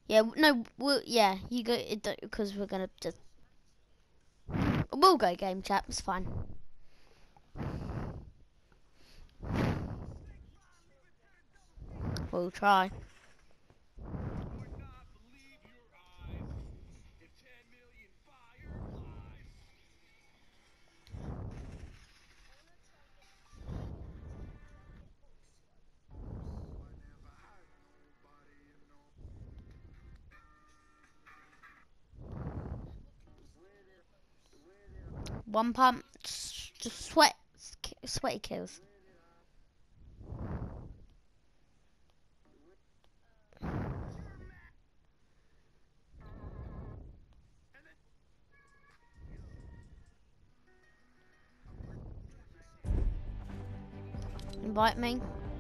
Yeah, no, yeah, you go, because we're gonna just, we'll go game chat, it's fine. We'll try. One pump, just sweaty kills. Invite me.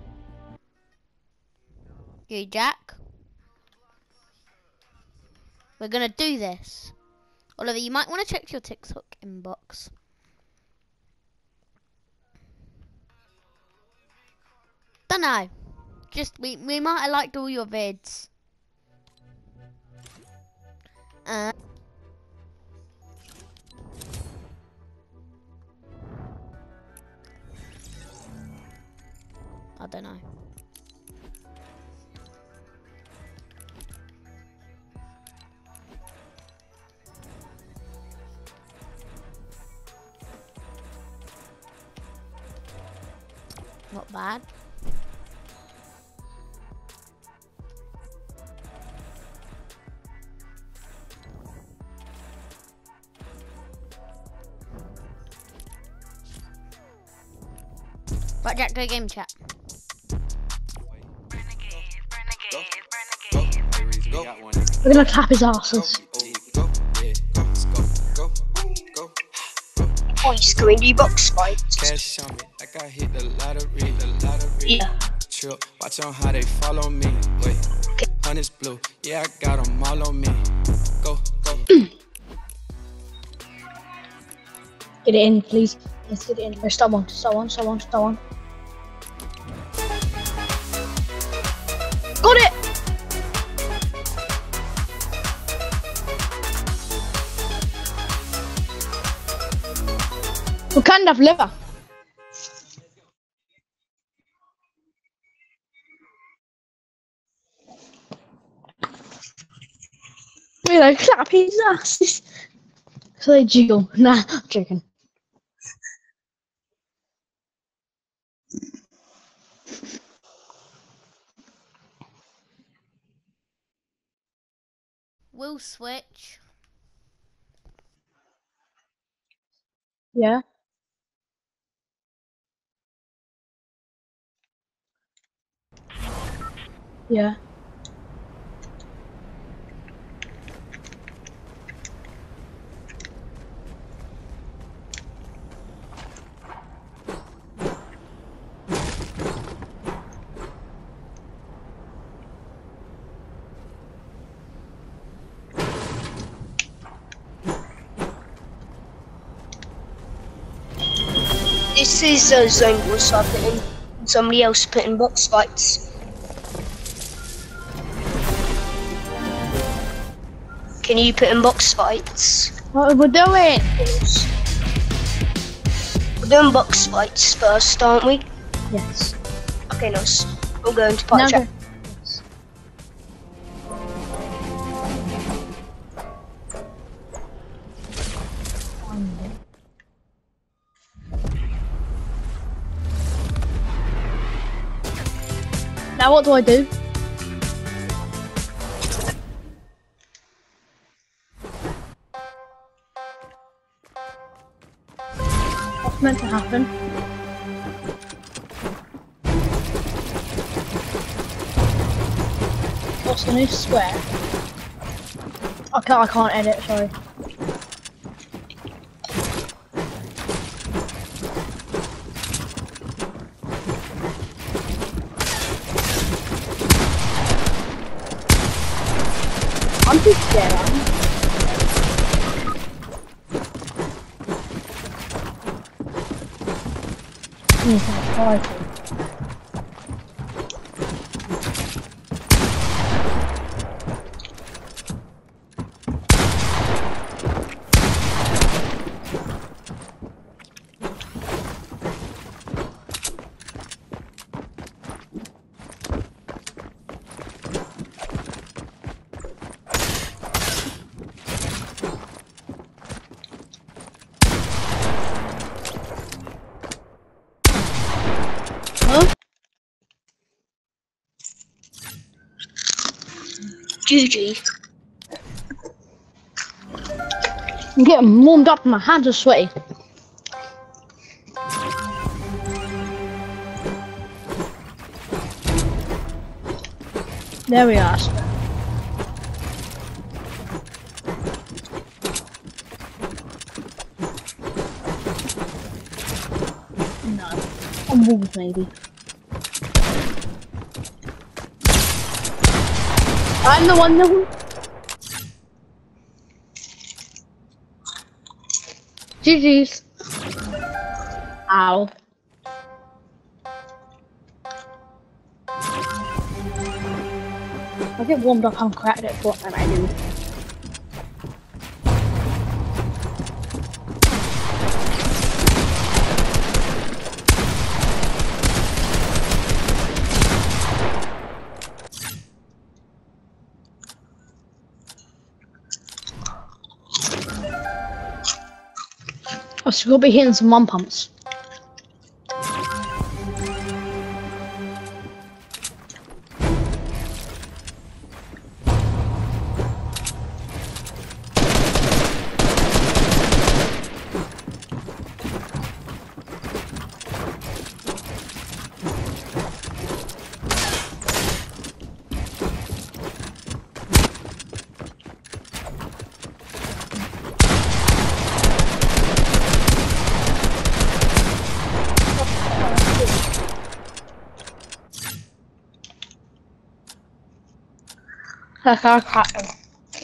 You, Jack. We're gonna do this. Oliver, you might want to check your TikTok inbox. Dunno. Just, we might have liked all your vids. I don't know. Not bad. Right, Jack, go game chat. We're gonna clap his asses. Oh, you screened you box fights. Cash on me, like I hit the lottery, Yeah. Trip, watch on how they follow me. Wait, honey's blue, yeah, I got them all on me. Go. Get it in, please. Let's get it in. Start one. Got it! We can't have liver. We like clap his asses. So they jiggle. Nah, I'm joking. We'll switch. Yeah. Yeah. This is a zone war, so I put in somebody else put in box fights. Can you put in box fights? What are we doing? We're doing box fights first, aren't we? Yes. Okay, nice. We'll go into part chat. Yes. Now what do I do? What's meant to happen? What's the new square? I can't edit, sorry. I'm too scared. GG. I'm getting warmed up, my hands are sweaty. There we are. No, on walls maybe. I'm the one that. GG's. Ow. I get warmed up, I'm cracked at what I do. I should go be hitting some one pumps. I cracked them.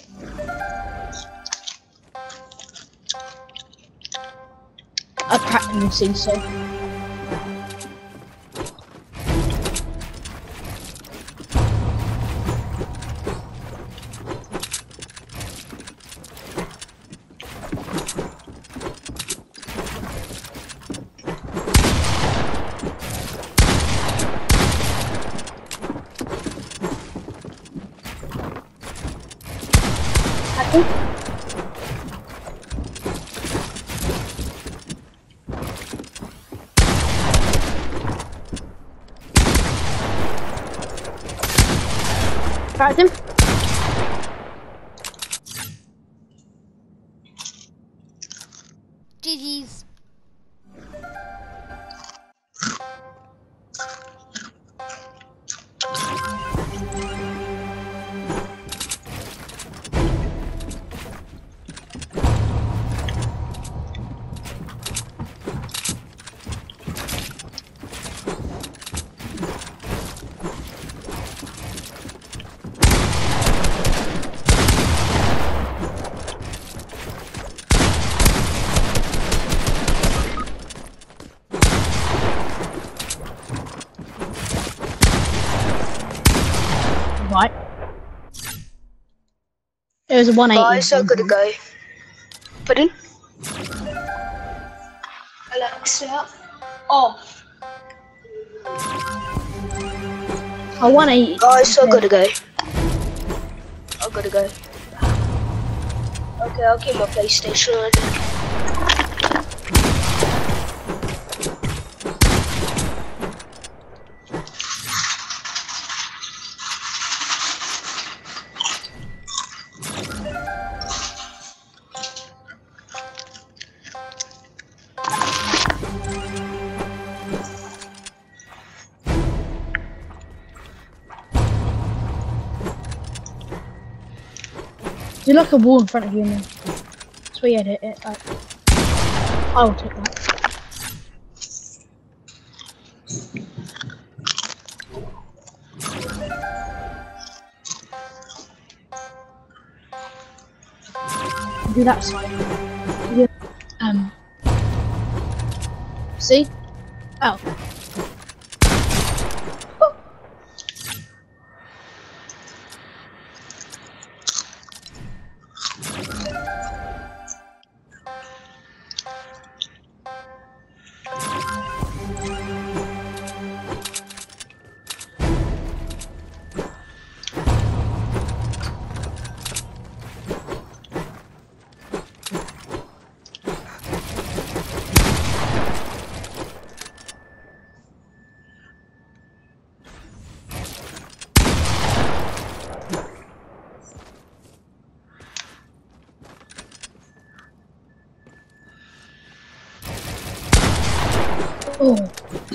I cracked them, see so. Cracked him. GG's. Right. It was a 180. Guys, I gotta go. Pardon? Alexa, off. A 180. Guys, I gotta go. I gotta go. Okay, I'll keep my PlayStation on. There's like a wall in front of you, man. That's where you had it. I will take that. Do that side. Yeah. See? Oh. Oh.